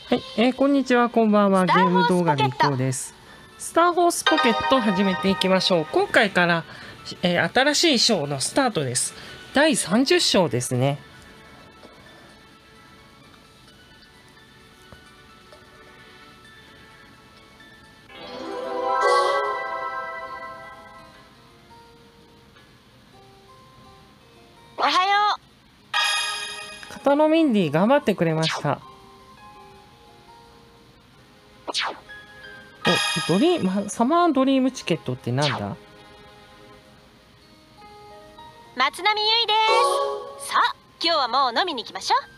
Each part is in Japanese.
はい、こんにちは、こんばんは。ゲーム動画日光です。スターホースポケット始めていきましょう。今回から、新しい章のスタートです。第30章ですね。 おはよう。片野ミンディ頑張ってくれました。サマードリームチケットってなんだ？ 松並ゆいです。さあ、今日はもう飲みに行きましょう。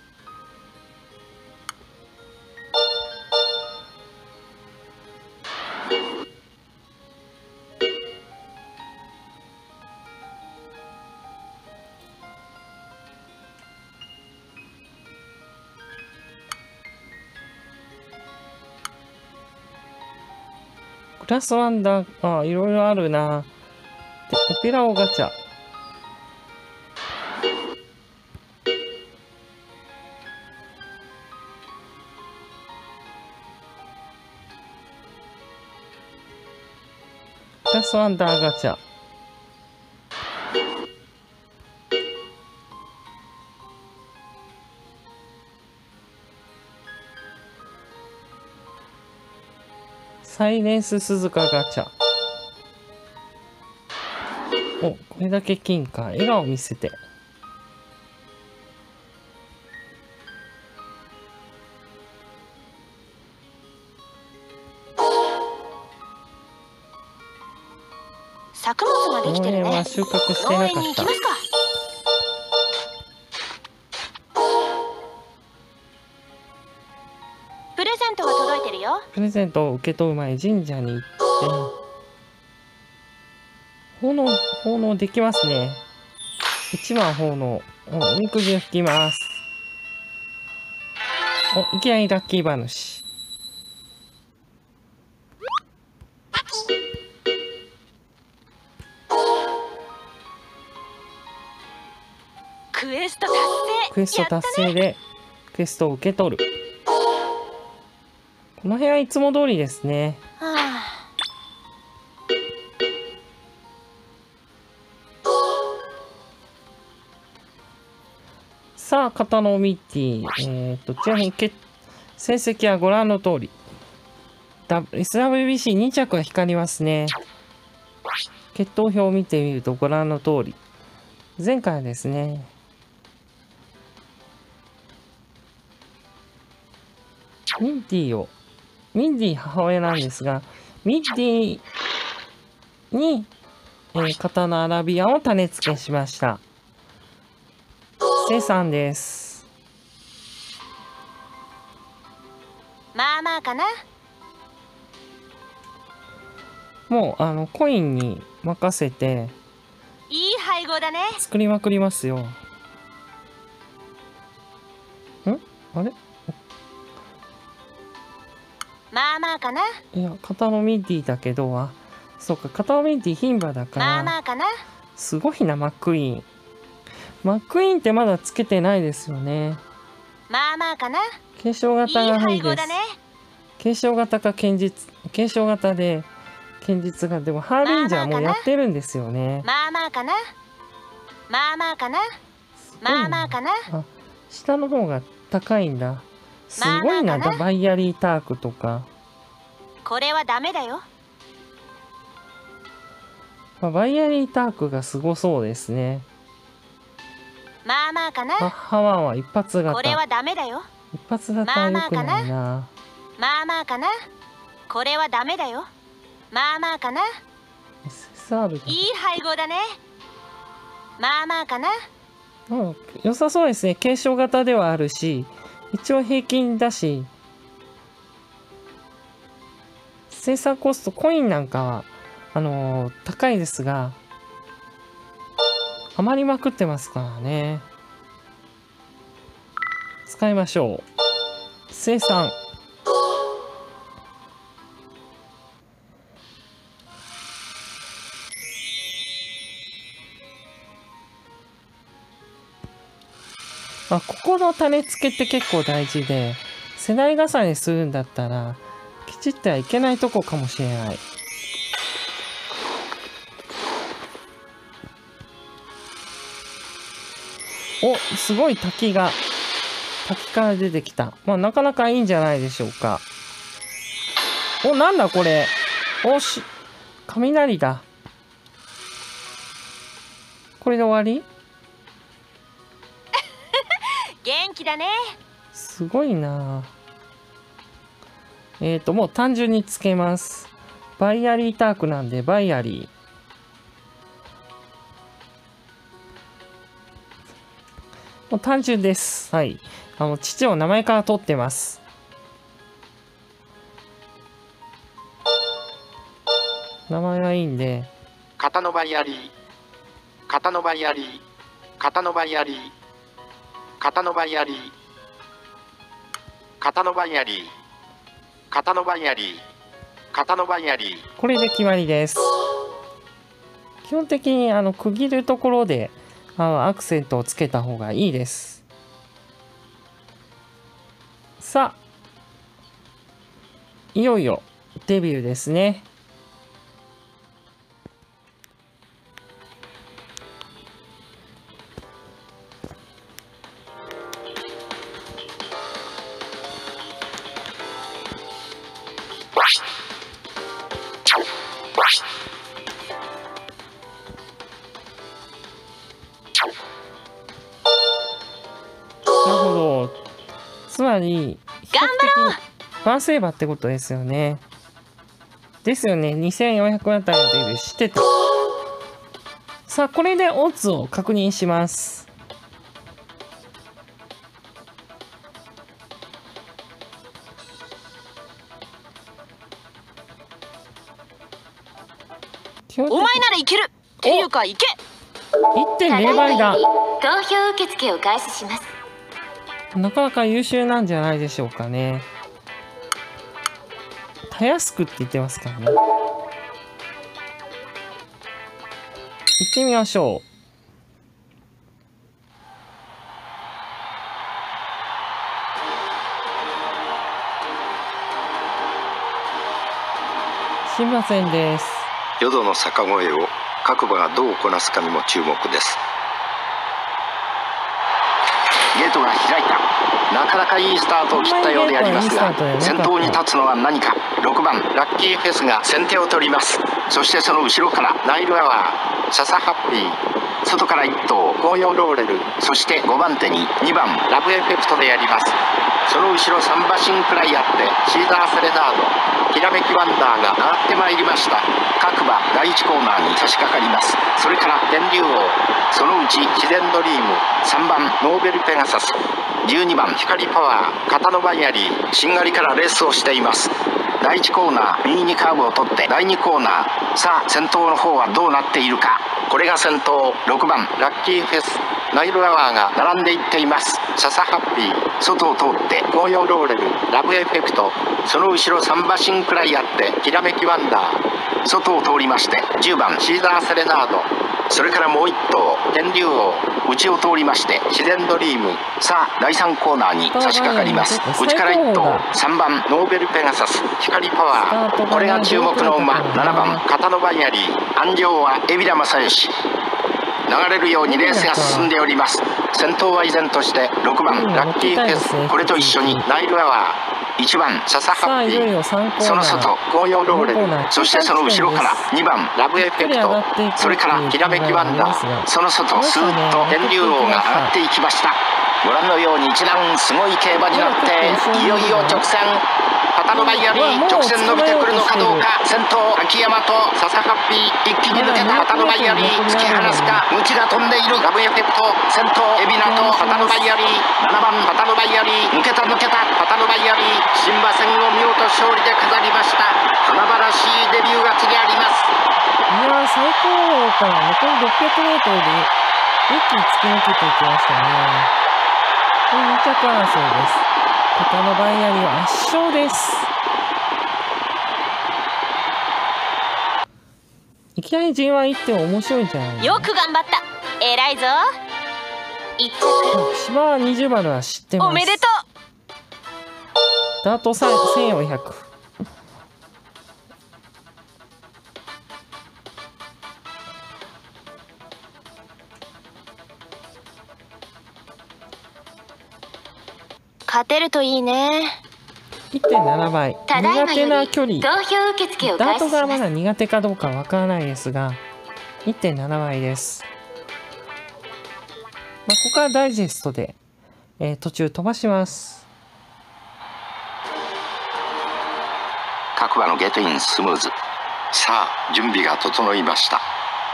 グラスワンダー、いろいろあるな。で、オペラオガチャ。グラスワンダーガチャ。サイレンス鈴鹿ガチャ。お、これだけ金か。笑顔見せて。 作物ができてるね。 農園は収穫してなかった。 農園に行きますか。プレゼントが届いてるよ。 プレゼントを受け取る前、神社に行って奉納できますね。1番奉納。おみくじを引きます。お、いきなりラッキー話。 クエスト達成。 クエスト達成で、クエストを受け取る。この部屋いつも通りですね。 はあ、 さあ、片野ミッティ。ちなみに成績はご覧の通り。SWBC2 着が光りますね。決闘表を見てみるとご覧の通り。前回ですね。ミンディ母親なんですが、ミンディに、刀アラビアンを種付けしました。セさんです。 まあまあかな。 もうコインに任せていい配合だね。 作りまくりますよ。あれ？ まあまあかな。 いや、片野ミンディだけど、そうか、片野ミンディ牝馬だから、 まあまあかな。 すごいな、マックイーン。マックイーンってまだつけてないですよね。 まあまあかな。 継承型がいいです。 だね。 継承型か継承型で、堅実が、でもハーレンジャーもうやってるんですよね。 まあまあかな。まあまあかな。まあまあかな。 下の方が高いんだ。すごいな、バイアリータークとか。 これはダメだよ。 バイアリータークがすごそうですね。 まあまあかな。 ハワンは一発型。 これはダメだよ。 一発型は良くないな。 まあまあかな。これはダメだよ。まあまあかな。いい配合だね。まあまあかな。 良さそうですね。継承型ではあるし、一応平均だし、生産コスト、コインなんかは、高いですが、余りまくってますからね。使いましょう。生産。ここの種付けって結構大事で、 世代重ねするんだったらきちってはいけないとこかもしれない。お、すごい滝から出てきた。まあなかなかいいんじゃないでしょうか。お、なんだこれ。雷だ。これで終わり？ 元気だね。 すごいな。もう単純につけます。バイアリータークなんでバイアリー。もう単純です。はい。父を名前から取ってます。名前がいいんで。 型のバイアリー。型のバイアリー。型のバイアリー。型のバイアリー。型のバイアリー。型のバイアリー。型のバイアリー。 これで決まりです。基本的に区切るところでアクセントをつけた方がいいです。さあ、いよいよデビューですね。なるほど。つまり比較的ファンセーバーってことですよね。ですよね。2400あたりのデビューしてた。さあ、これでオッズを確認します。 お前ならいけるっていうかいけ。 1.0 倍だ。 投票受付を開始します。 なかなか優秀なんじゃないでしょうかね。たやすくって言ってますからね。行ってみましょう。すいませんです。 淀の坂越えを各馬がどうこなすかにも注目です。ゲートが開いた。なかなかいいスタートを切ったようでありますが、先頭に立つのは何か。6番ラッキーフェスが先手を取ります。そしてその後ろからナイルアワー、ササハッピー、外から1頭紅葉ローレル、そして5番手に2番ラブエフェクトでやります。その後ろ3馬身くらいあってシーザーセレナード、きらめきワンダーが上がってまいりました。各馬第1コーナーに差し掛かります。それから電流王、そのうち自然ドリーム、3番ノーベルペガサス、12番光パワー、片野バイアリー、しんがりからレースをしています。第1コーナー右にカーブを取って第2コーナー、さあ先頭の方はどうなっているか。これが先頭6番ラッキーフェス、ナイルアワーが並んでいっています。ササハッピー、外を通って紅葉ローレル、ラブエフェクト、その後ろ3馬身くらいあってきらめきワンダー、外を通りまして10番シーザーセレナード、それからもう1頭天竜王、内を通りまして自然ドリーム。さあ第3コーナーに差し掛かります。内から1頭3番ノーベルペガサス、光パワー、これが注目の馬。7番片野バイアリー、安城は海老名正義。流れるようにレースが進んでおります。先頭は依然として6番ラッキーフェス、これと一緒にナイルアワー、1番ササハッピー、その外紅葉ローレル、そしてその後ろから2番ラブエフェクト、それからきらめきワンダー、その外スーッと天竜王が上がっていきました。ご覧のように一段すごい競馬になっていよいよ直線、片野バイアリー直線伸びてくるのかどうか。先頭秋山とササハッピー、一気に抜けた片野バイアリー、突き放すか。ムチが飛んでいるラブエフェクト、先頭海老名と片野バイアリー、7番片野バイアリー、抜けた片野バイアリー、新馬戦を見事勝利で飾りました。華々しいデビューが次あります。 いやー、最高から残り 600m で一気に突き抜けていきましたね。これ2着争いです。片野バイアリーは圧勝です。いきなり G1 行っても面白いんじゃないの？ よく頑張った、偉いぞ。1着芝は20番は知ってます。 おめでとう。 ダート1400。 勝てるといいね。 1.7 倍。 ただいま苦手よりな距離。 投票受付をダー開始しま。 トがますだ苦手かどうかわからないですが、1.7 倍です。ここからダイジェストで、途中飛ばします。 各馬のゲートインスムーズ。さあ準備が整いました。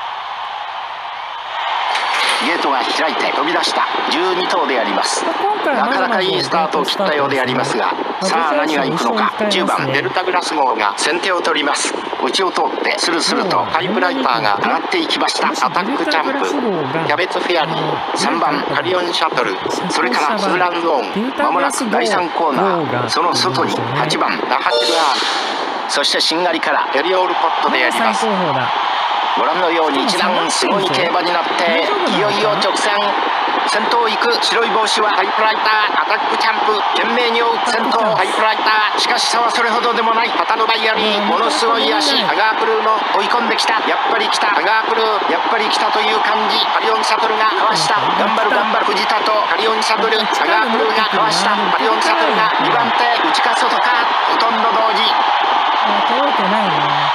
ゲートが開いて飛び出した12頭であります。なかなかいいスタートを切ったようでありますが、さあ何が行くのか。10番デルタグラス号が先手を取ります。内を通ってスルスルとパイプライパーが上がっていきました。アタックジャンプ、キャベツフェアリー、3番カリオンシャトル、それからツーランゾーン、まもなく第3コーナー、その外に8番ナハチルアー、そしてしんがりからエリオールポットであります。ご覧のように一段すごい競馬になっていよいよ直線。先頭行く白い帽子はハイプライター、アタックチャンプ懸命に追う先頭ハイプライター。しかし差はそれほどでもない。パタノバイアリー、ものすごい足。アガークルーも追い込んできた。やっぱり来たアガークルー、やっぱり来たという感じ。カリオンサトルがかわした。頑張る頑張る藤田とカリオンサトル、アガークルーがかわした。カリオンサトルが2番手、内か外かほとんど同時。 通ってないね。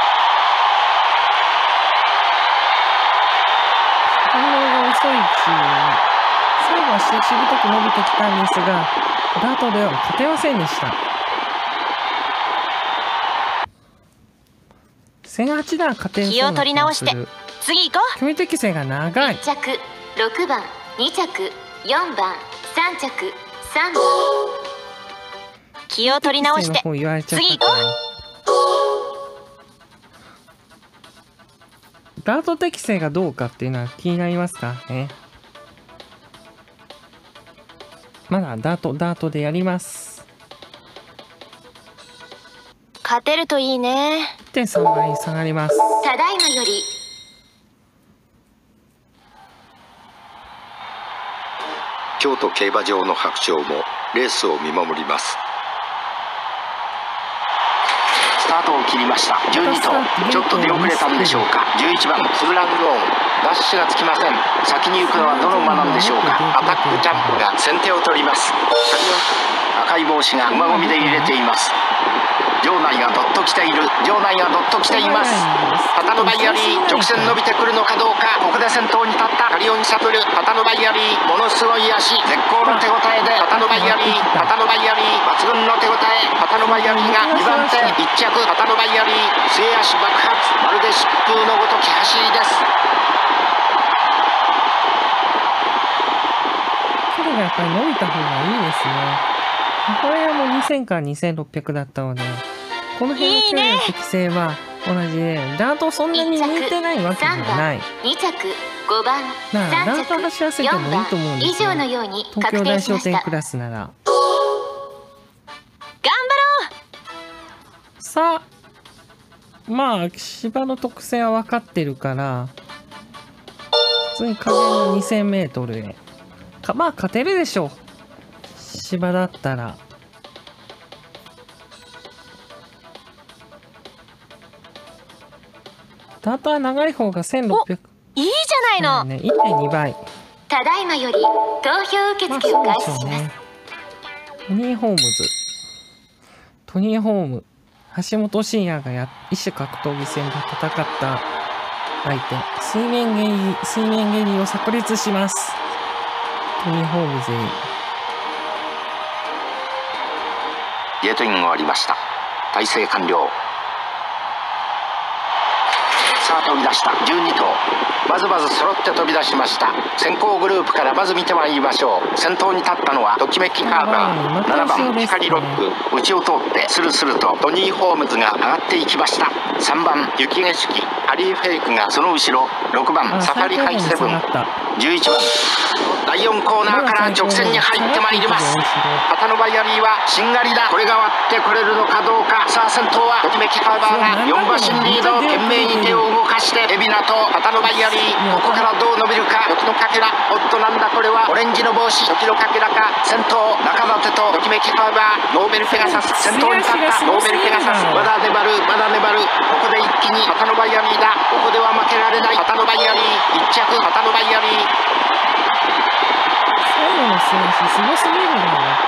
反応が遅いし、最後はしぶとく伸びてきたんですが、ダートでは勝てませんでした。1008段勝てるそうな気がする。 気を取り直して次行こう。 距離適性が長い。 1着6番、2着4番、3着3番。気を取り直して次行こう。 ダート適性がどうかっていうのは気になりますかね。まだダートでやります。 勝てるといいね。 1.3 倍下がります。 ただいまより京都競馬場の白鳥もレースを見守ります。スタートを切りました。12頭ちょっと出遅れたんでしょうか。11番ツーランゾーン、ダッシュがつきません。先に行くのはどの馬なんでしょうか。アタックジャンプが先手を取ります。赤い帽子が馬込みで入れています。場内がどっと来ている。場内がどっと来ています。パタノバイアリー直線伸びてくるのかどうか。ここで先頭に立ったカリオンシャトル、パタノバイアリーものすごい足、絶好の手応えでパタノバイアリー、パタノバイアリー抜群の手応え。パタノバイアリーが2番手、1着パタノバイアリー、末足爆発、まるで疾風のごとき走りです。 これがやっぱり伸びた方がいいですね。母親も2000から2600だったので、この辺の距離の適性は同じで、ダートそんなに似てないわけではない。 2着5番だからダー 3着ト走らせてもいいと思うん以ですよ。 上のように東確京大商定しました。 店クラスなら。 頑張ろう。 さあ、まあ芝の特性は分かってるから、普通に加減の 2000m へまあ勝てるでしょう。芝だったら。ダートは長い方が1600。 いいじゃないの。 ね、1.2 倍。 ただいまより投票受まあ付を開そう始します。 でしょうね。トニー・ホームズ。トニー・ホーム。橋本真也が異種格闘技戦で戦った相手。水面蹴りを炸裂します。トニー・ホームズに。 ゲートイン終わりました。体制完了。さあ飛び出した12頭、まず揃って飛び出しました。先行グループからまず見てまいりましょう。先頭に立ったのはときめきカーバー、7番光ロック、内を通ってスルスルとトニー・ホームズが上がっていきました。3番雪景色、ハリー・フェイクがその後ろ、6番サファリハイセブン、 11番第4コーナーから直線に入ってまいります。旗のバイアリーはしんがりだ。これが割ってこれるのかどうか。さあ先頭はときめきカーバーが4馬身リード。懸命に手を動かして海老名と旗のバイアリー、ここからどう伸びるか。時のかけら、おっとなんだこれは。オレンジの帽子、時のかけらか。先頭中舘とときめきカーバー、ノーベルペガサス先頭に立ったノーベルペガサス。まだ粘るまだ粘る。ここで一気に旗のバイアリーだ。ここでは負けられない旗のバイアリー。1着旗のバイアリー。 最後の選手すごすぎるな。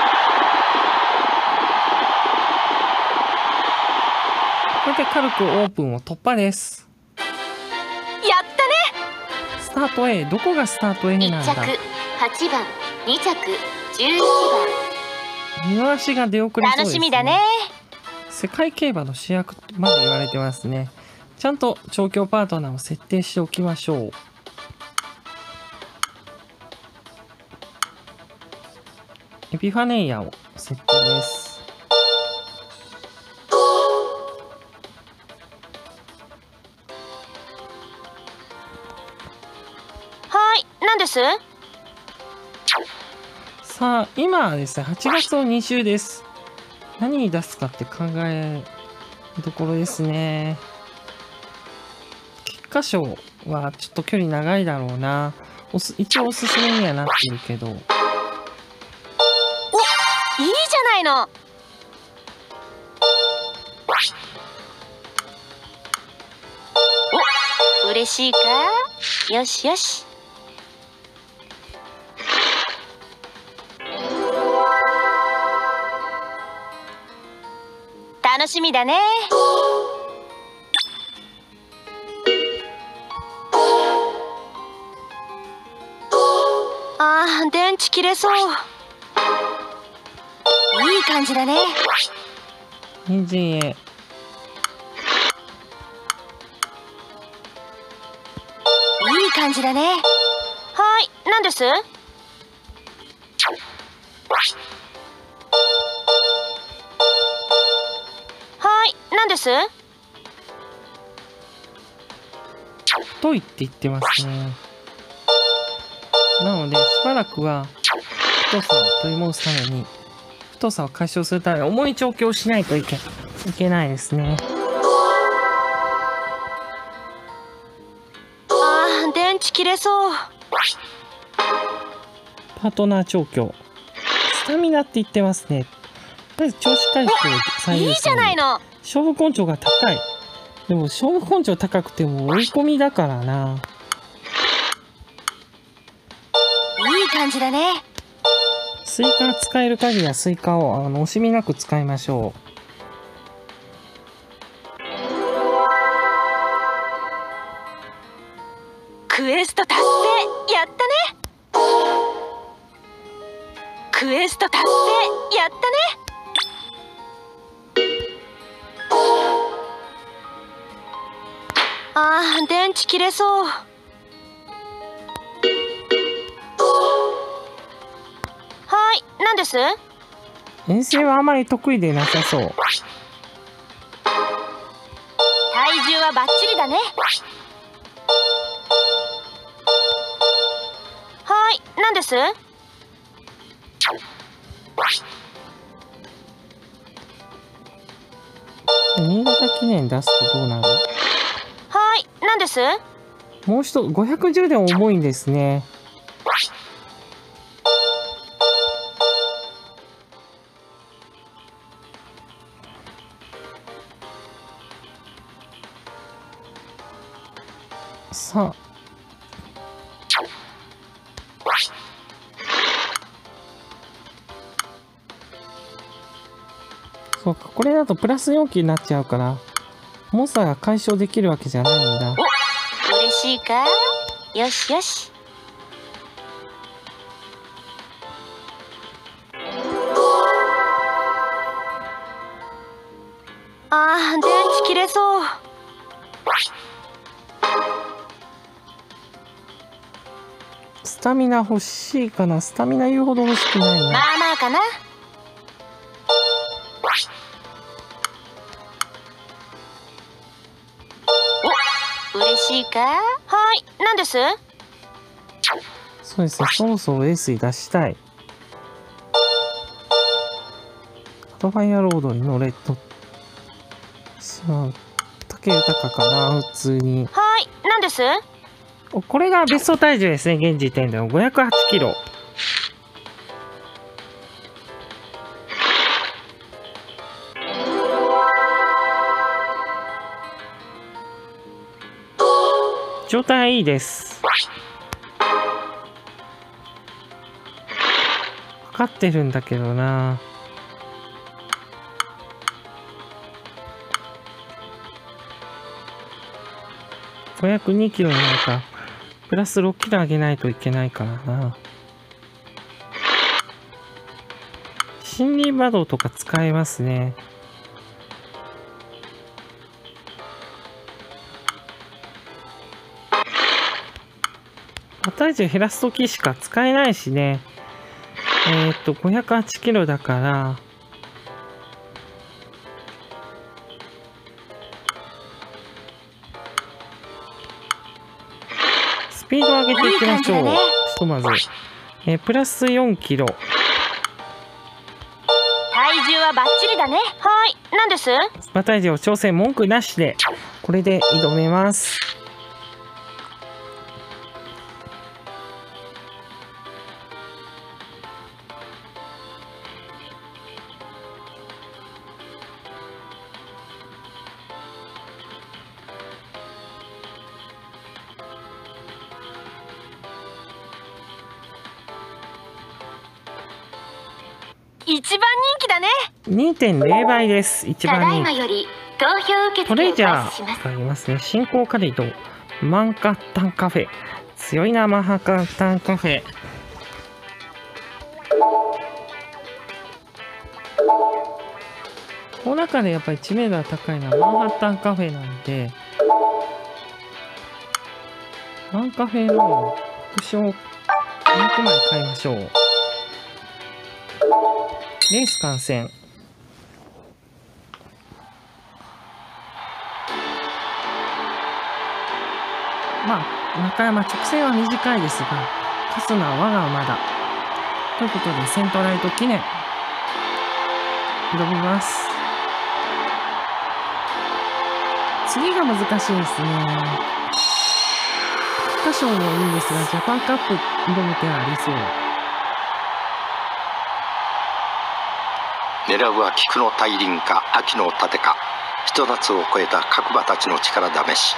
これで軽くオープンを突破です。 やったね。 スタート A、 どこがスタート A なんだ。 1着8番、2着11番。 見回しが出遅れそうですね。 楽しみだね。 世界競馬の主役まで言われてますね。ちゃんと調教パートナーを設定しておきましょう。エピファネイアを設定です。 はい、何です？ さあ、今はですね、8月の2週です。何に出すかって考えるところですね。菊花賞はちょっと距離長いだろうな。一応おすすめにはなってるけど。 いいじゃないの。お、嬉しいか。よしよし。楽しみだね。あー、電池切れそう。いい感じだね。 人参へ。 いい感じだね。はい、何です？はい、何です？ 太いって言ってますね。なのでしばらくは太さを取り戻すために、太さを解消するために重い調教をしないといけないですね。 あー、電池切れそう。 パートナー調教。スタミナって言ってますね。まず調子回復を最優先に。 いいじゃないの。 勝負根性が高い。でも勝負根性高くても追い込みだからな。 いい感じだね。 スイカが使える限りはスイカを惜しみなく使いましょう。 クエスト達成。やったね。クエスト達成。やったね。あー、電池切れそう。はい、何です？ 遠征はあまり得意でなさそう。 体重はバッチリだね。はい、何です？ 新潟記念出すとどうなる？ はい、何です？ もう一度510で重いんですね。さあ、そうか、これだとプラス4機になっちゃうから重さが解消できるわけじゃないんだ。 お、嬉しいか。よしよし。あー、電池切れそう。 スタミナ欲しいかな。スタミナ言うほど欲しくないな。 まあまあかな。お、嬉しいか。はい、何です？ そうですね、そろそろエースに出したい。アドバイアロードに乗れとしまう。武豊かな、普通に。 はい、何です？ これがベスト体重ですね、現時点での508キロ。状態いいです。分かってるんだけどな。502キロになるか。プラス6キロ上げないといけないからな。森林馬道とか使えますね。体重減らすときしか使えないしね。508キロだから。スピードを上げていきましょう。ひとまず。プラス4キロ。 体重はバッチリだね。はい、何です？ 馬体重を調整文句なしで、これで挑めます。 一番人気だね。 2.0 倍です。一番人気。 より投票受付トレジャーがありますね。新興カリド、マンハッタンカフェ。強いな、マンハッタンカフェ。この中でやっぱり知名度が高いのはマンハッタンカフェなんで、マンカフェの副賞200枚買いましょう。レース観戦。まあ、中山直線は短いですが、勝つのは我が馬だ。ということで、セントライト記念、挑みます。次が難しいですね。多少もいいんですが、ジャパンカップ挑む手はありそう。 狙うは菊の大輪か秋の盾か、ひと夏を超えた各馬たちの力試し。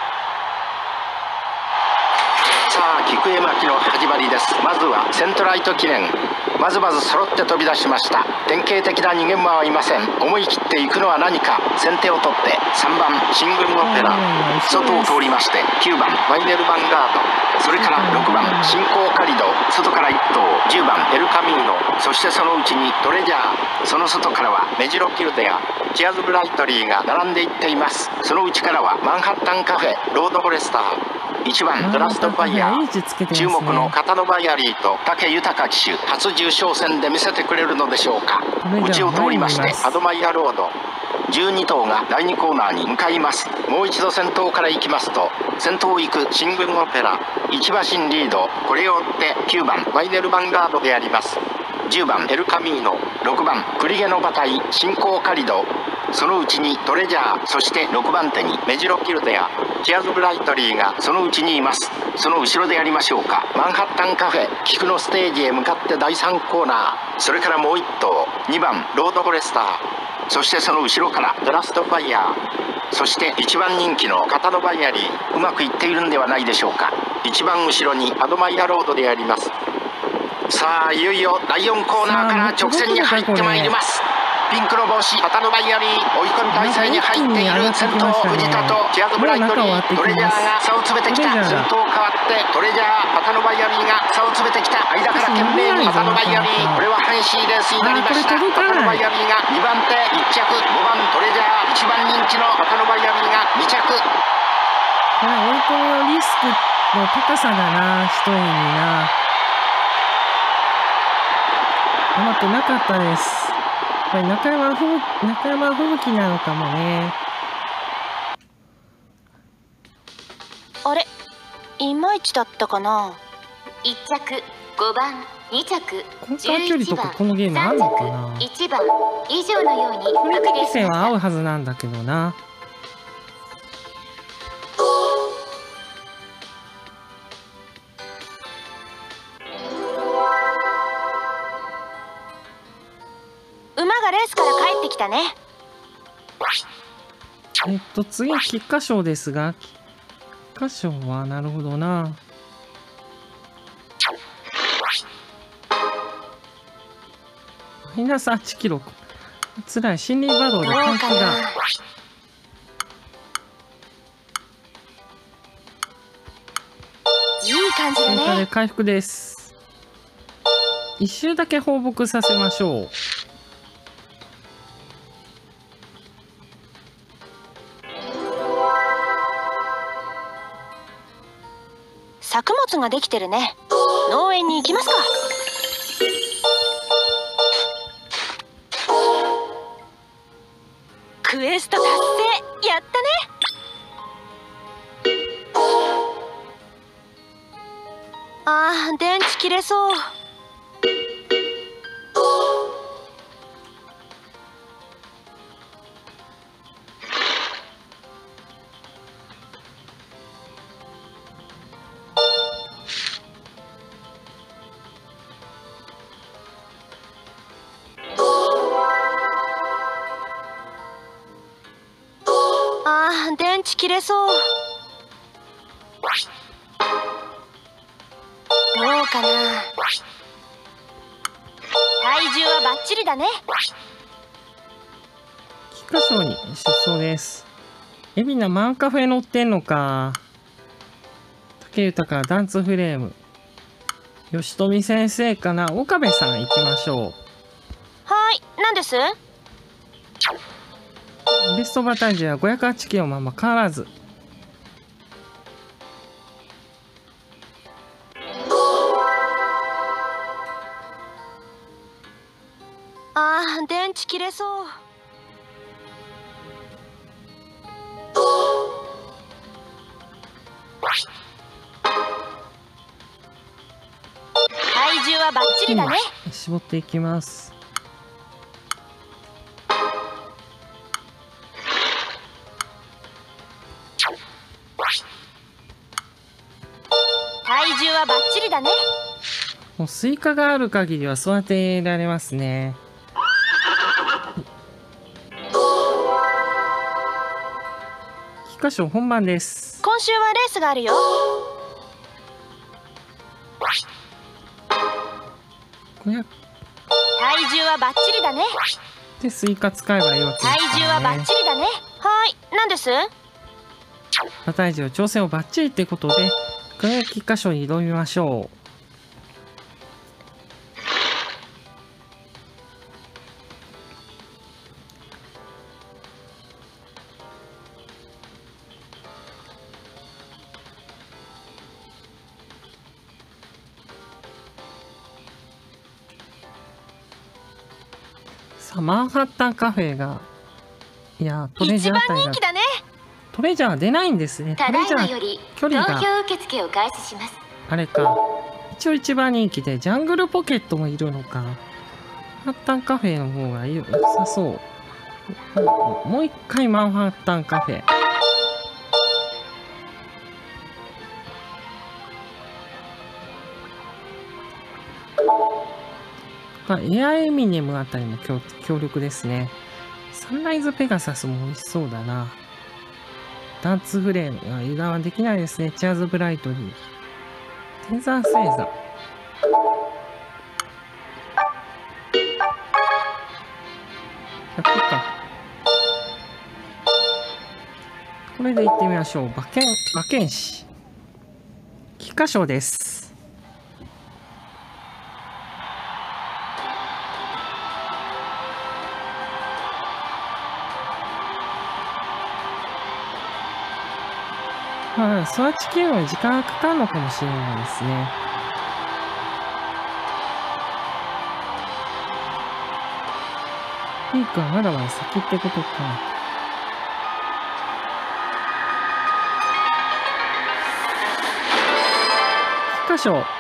さあ、菊絵巻の始まりです。まずはセントライト記念、まず揃って飛び出しました。典型的な逃げ馬はいません。思い切っていくのは何か。先手を取って3番シングルのペラ、外を通りまして9番ワイネルヴァンガード、それから6番新興カリド、外から1頭10番エルカミーノ、そしてそのうちにトレジャー、その外からはメジロキルデア、チアーズブライトリーが並んでいっています。その内からはマンハッタンカフェ、ロードフォレスター、1番ドラストファイヤー、注目のカタノバイアリーと武豊騎手、初重賞戦で見せてくれるのでしょうか。内を通りましてアドマイアロード、12頭が第2コーナーに向かいます。もう一度先頭から行きますと、先頭を行くシングルオペラ、1馬身リード、これを追って9番ワイネルヴァンガードであります。10番エルカミーノ、6番クリゲの馬体新興カリド、そのうちにトレジャー、そして6番手にメジロキルデア、チアーズブライトリーがそのうちにいます。その後ろでやりましょうか。マンハッタンカフェ、菊のステージへ向かって第3コーナー、それからもう1頭2番ロードフォレスター、そしてその後ろからドラストファイヤー、そして1番人気のカタノバイアリー、うまくいっているんではないでしょうか。一番後ろにアドマイアロードであります。さあ、いよいよ第4コーナーから直線に入ってまいります。ピンクの帽子カタノバイアリー、追い込み体制に入っている先頭藤田とチアーズブライトリー、トレジャーが差を詰めてきた。先頭変わってトレジャー、カタノバイアリーが差を詰めてきた。間から懸命にカタノバイアリー、これは阪神レースになりました。カタノバイアリーが2番手、1着5番トレジャー、1番人気のカタノバイアリーが2着。 これ追い込みのリスクの高さだな、一重にな。うまくなかったです。これ中山吹雪なのかもね。 あれ、いまいちだったかな。 1着5番2着コンカー距離と 11番かこのゲームあるのかな。 3着1番以上のように距離確適正は合定しました。 うはずなんだけどな。 馬がレースから帰ってきたね。 次、菊花賞ですが、菊花賞はなるほどな。マイナス8キロ。つらい、森林馬道でどう回復が。 かな。いい感じだ追加でね。 回復です。一周だけ放牧させましょう。 作物ができてるね。農園に行きますか。クエスト達成。やったね。あー、電池切れそう。あー、電池切れそう。どうかな。体重はバッチリだね。 菊花賞に出走です。海老名マンカフェ乗ってんのか。竹豊ダンツフレーム。吉富先生かな。岡部さん行きましょはい、何です？ う。ベスト馬体重は508キロまま変わらず。 あー、電池切れそう。体重はバッチリだね。 絞っていきます。 体重はバッチリだね。 もうスイカがある限りは育てられますね。菊花賞本番です。 今週はレースがあるよ。 500 体重はバッチリだね。 でスイカ使えばいいわけです体重はバッチリだね。はい、何です？ 馬体重調整をバッチリってことで輝き箇所に挑みましょう。さあマンハッタンカフェがいやトレジ一番ャーあたりが人気だね。 トレジャー出ないんですね。トただいレジャーまより投距離が票受付を開始します。 あれか。一応一番人気でジャングルポケットもいるのか。マンハッタンカフェの方が良さそう。もう一回マンハッタンカフェ。エアエミネムあたりも強力ですね。サンライズペガサスも美味しそうだな。ダンツフレームが油断はできないですね。チャーズブライトリー。テザー星座。100か。これで行ってみましょう。馬券士。菊花賞です。はい、育ちきるのに時間がかかるのかもしれないですね。ピークはまだまだ先ってことか。菊花賞、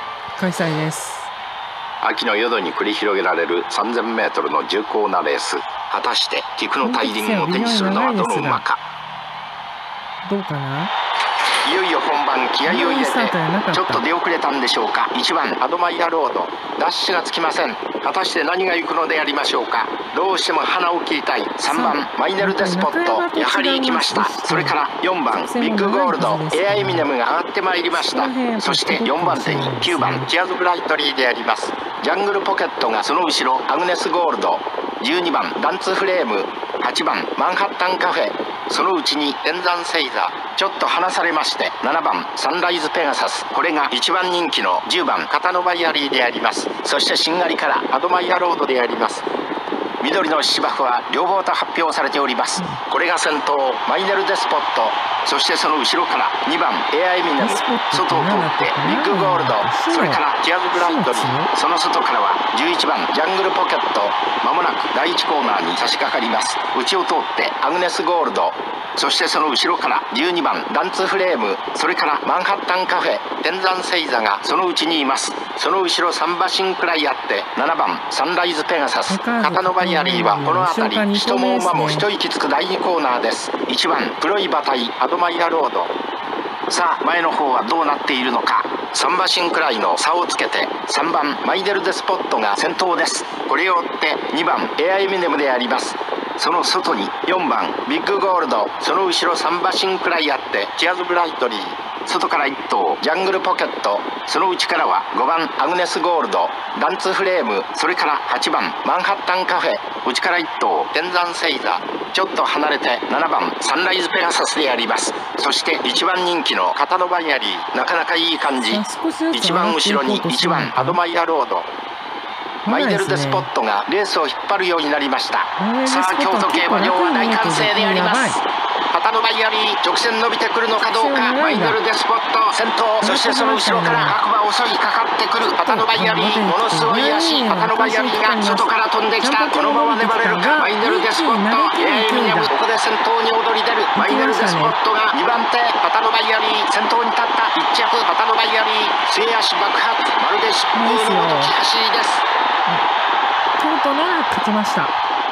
開催です。 秋の夜に繰り広げられる 3000m の重厚なレース。果たして菊の大輪を手にするのはどの馬か。 どうかな。 いよいよ本番、気合を入れてちょっと出遅れたんでしょうか。1番アドマイヤロード、ダッシュがつきません。果たして何が行くのでありましょうか。どうしても鼻を切りたい3番マイネルデスポット、やはり行きました。それから4番ビッグゴールド、エアエミネムが上がってまいりました。そして4番手に9番チアーズブライトリーであります。ジャングルポケットがその後ろ、アグネスゴールド、12番ダンツフレーム、8番マンハッタンカフェ、そのうちに天山星座、ちょっと離されまして7番サンライズペガサス、これが1番人気の10番カタノバイアリーであります。そしてしんがりからアドマイヤロードであります。緑の芝生は両方と発表されております。これが先頭マイネルデスポット、そしてその後ろから2番エアエミネム、外を通ってビッグゴールド、それからティアズブライトリー、その外からは11番ジャングルポケット。まもなく第1コーナーに差し掛かります。内を通ってアグネスゴールド、そしてその後ろから12番ダンツフレーム、それからマンハッタンカフェ、天山星座がそのうちにいます。その後ろ3馬身くらいあって7番サンライズペガサス、カタノバイアリーはこの辺り人も馬も一息つく第2コーナーです。1番黒い馬体アドマイヤロード。さあ前の方はどうなっているのか。3馬身くらいの差をつけて3番マイネルデスポットが先頭です。これを追って2番エアエミネムであります。その外に4番ビッグゴールド、その後ろ3馬身くらいあってティアズブライトリー、外から1頭ジャングルポケット、その内からは5番アグネスゴールド、ダンツフレーム、それから8番マンハッタンカフェ、内から1頭天山星座、ちょっと離れて7番サンライズペガサスであります。そして1番人気のカタノバイアリー、なかなかいい感じ。一番後ろに1番アドマイヤロード、マイネルデスポットがレースを引っ張るようになりました。さあ京都競馬場は大歓声であります。カタノバイアリー直線伸びてくるのかどうか。マイネルデスポット先頭、そしてその後ろから白馬襲いかかってくるカタノバイアリー、ものすごい足、カタノバイアリーが外から飛んできた。このまま粘れるかマイネルデスポット、エアエミネム、ここで先頭に躍り出るマイネルデスポットが2番手、カタノバイアリー先頭に立った1着カタノバイアリー、末足爆発、まるで疾風のごとき走りです。 京都なら勝ちました。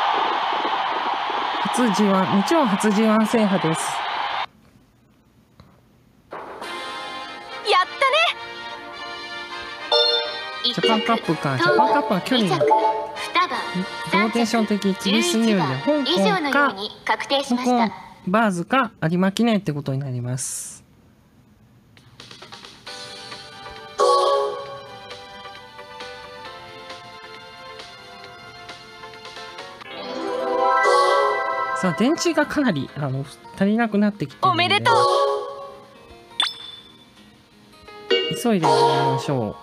初 G1、もちろん初 G1 制覇です。 やったね。 ジャパンカップか。ジャパンカップは距離がローテーション的厳しすぎるので、香港か香港バーズか有馬記念ってことになります。さあ電池がかなり足りなくなってきてるので、 おめでとう。 急いでやりましょう。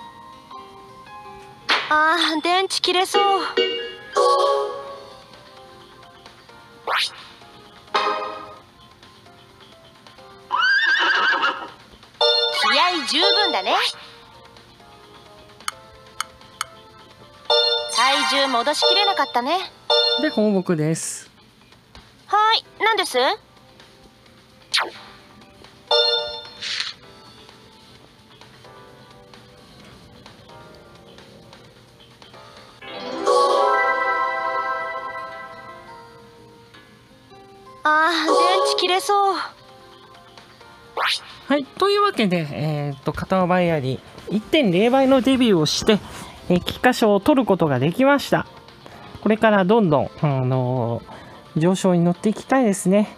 あー、電池切れそう。気合十分だね。体重戻しきれなかったね。 で放牧です。 はい、何です？あー、電池切れそう。 はい、というわけで、カタノバイアリー 1.0 倍のデビューをして、菊花賞を取ることができました。これからどんどん、上昇に乗っていきたいですね。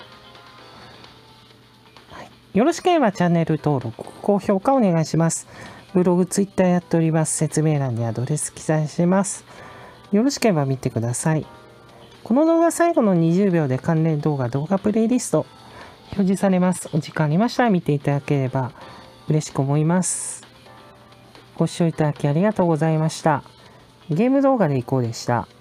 はい、よろしければチャンネル登録、高評価お願いします。ブログ、ツイッターやっております。説明欄にアドレス記載してます。よろしければ見てください。この動画最後の20秒で関連動画プレイリスト表示されます。お時間ありましたら見ていただければ嬉しく思います。ご視聴いただきありがとうございました。ゲーム動画でいこうでした。